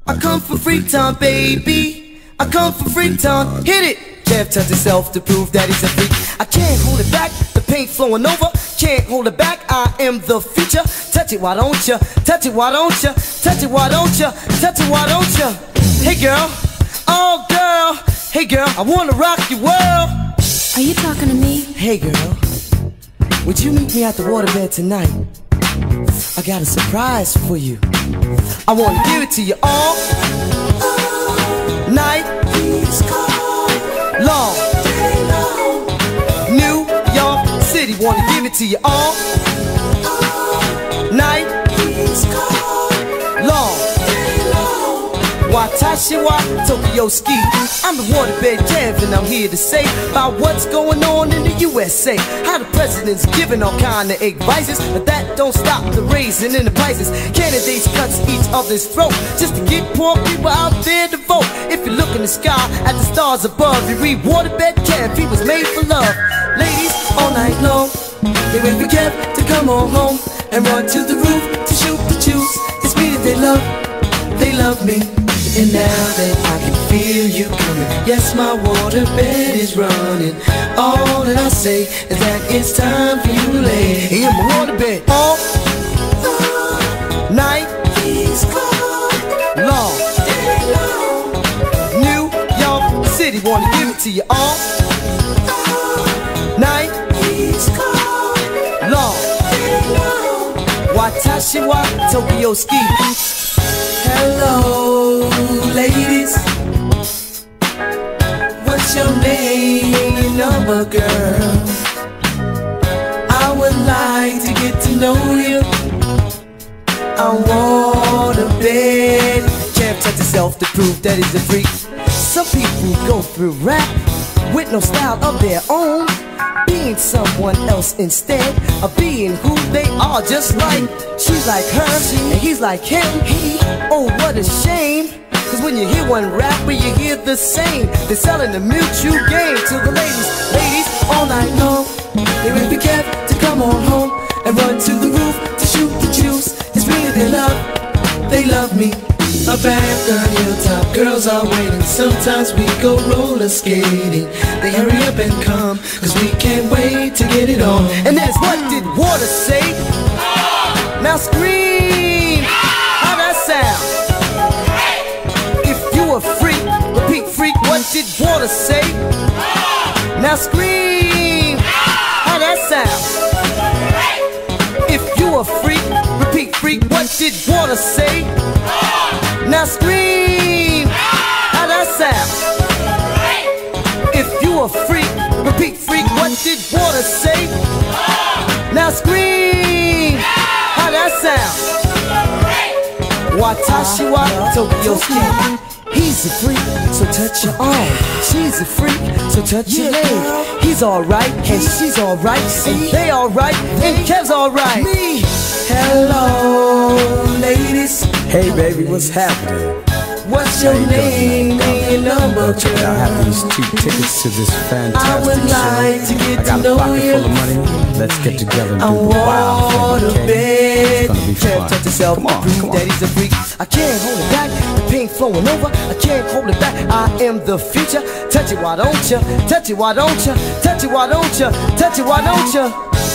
I come from Freetown, baby. I come from Freetown. Hit it. Kev touched himself to prove that he's a freak. I can't hold it back, the paint flowing over. Can't hold it back, I am the future. Touch it, why don't ya? Touch it, why don't ya? Touch it, why don't ya? Touch it, why don't ya? Hey girl, oh girl. Hey girl, I wanna rock your world. Are you talking to me? Hey girl, would you meet me at the waterbed tonight? I got a surprise for you. I wanna give it to you all night long. New York City, wanna give it to you all night long. Watashi wa Tokyo Ski. I'm the waterbed Kev, and I'm here to say about what's going on in the USA. How the president's giving all kind of advices, but that don't stop the raising in the prices. Candidates cuts each other's throat just to get poor people out there to vote. If you look in the sky at the stars above, you read waterbed Kev, he was made for love. Ladies all night long, they wait for Kev to come on home and run to the roof to shoot the juice. It's me that they love me. And now that I can feel you coming, yes, my waterbed is running. All that I say is that it's time for you to lay in my waterbed all night long. New York City, wanna give it to you all night long. Watashi wa Tokyo Ski. Hello, ladies. What's your name and your number, girl? I would like to get to know you. I want a bed. Can't touch yourself to prove that he's a freak. Some people go through rap with no style of their own, being someone else instead of being who they are. Just like she's like her and he's like him. Oh, what a shame, cause when you hear one rapper you hear the same. They're selling the mutual game to the ladies all night long. They wait for Kev to come on home and run to the roof to shoot the juice. It's me that they love me. Up at the hilltop, girls are waiting. Sometimes we go roller skating. They hurry up and come, cause we can't wait to get it on. And that's what did water say? Now scream, how that sound? If you a freak, repeat freak, what did water say? Now scream, how that sound? If you a freak, repeat freak, what did water say? Now scream, how that sound? If you a freak, repeat freak, what did water say? Now scream, how that sound? Watashi wa Tokyo Ski. He's a freak, so touch your arm. She's a freak, so touch your leg. He's alright, and she's alright, and they alright, and Kev's alright. Hello, ladies. Hey baby, what's happening? What's your name and your number, Check it out, I have these 2 tickets to this fantastic I would like show. to get I got to a know pocket you. full of money. Let's get together and do I the wild want thing, a okay? bed. It's gonna be Kev fun. touch yourself Come to on, prove come that on. he's a freak. I can't hold it back, the pain flowing over. I can't hold it back, I am the future. Touch it, why don't ya? Touch it, why don't ya? Touch it, why don't ya? Touch it, why don't ya?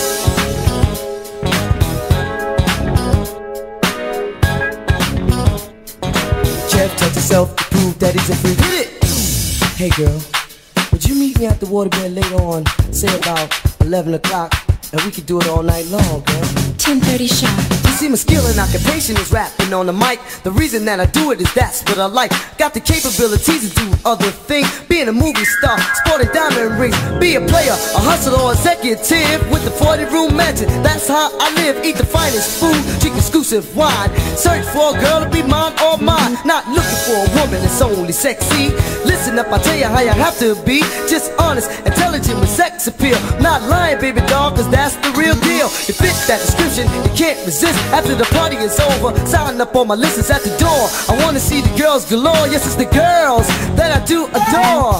Kev touch yourself to prove that he's a freak. Hit it! Hey girl, would you meet me at the waterbed later on, say about 11 o'clock, and we could do it all night long, girl? 10:30 sharp. You see, my skill and occupation is rapping on the mic. The reason that I do it is that's what I like. Got the capabilities to do other things. Being a movie star, sporting diamond rings. Be a player, a hustler, or executive with the 40-room mansion. That's how I live. Eat the finest food, drink exclusive wine. Search for a girl to be mine or mine. Not looking for a woman that's only sexy. Listen up, I tell you how you have to be. Just honest, intelligent with sex appeal. Not lying, baby doll, cause that's the real deal. You fit that description, you can't resist. After the party is over, sign up on my list, it's at the door. I wanna see the girls galore. Yes, it's the girls that I do adore.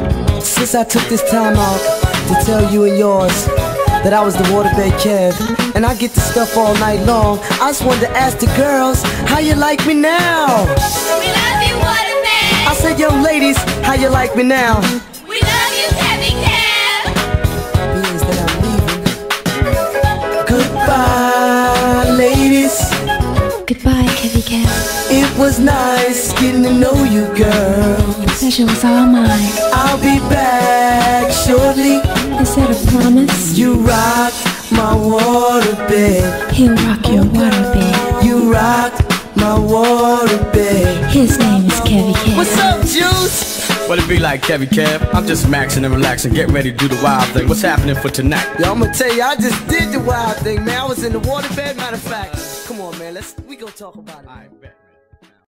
Since I took this time out to tell you and yours that I was the waterbed Kev, and I get the stuff all night long. I just wanted to ask the girls, how you like me now? We love you, Waterman. I said, young ladies, how you like me now? We love you, Heavy Cab. Means that I'm leaving. Goodbye, ladies. Goodbye, Heavy Cab. It was nice getting to know you, girl. The pleasure was all mine. I'll be back shortly. Is that a promise? You rock my waterbed. He'll rock your waterbed. You rock my waterbed. His name is Kevy Cab. What's up, Juice? What it be like, Kevy Cab? I'm just maxing and relaxing, getting ready to do the wild thing. What's happening for tonight? Yo, I'ma tell you, I just did the wild thing, man. I was in the waterbed. Matter of fact, come on, man. We gonna talk about it.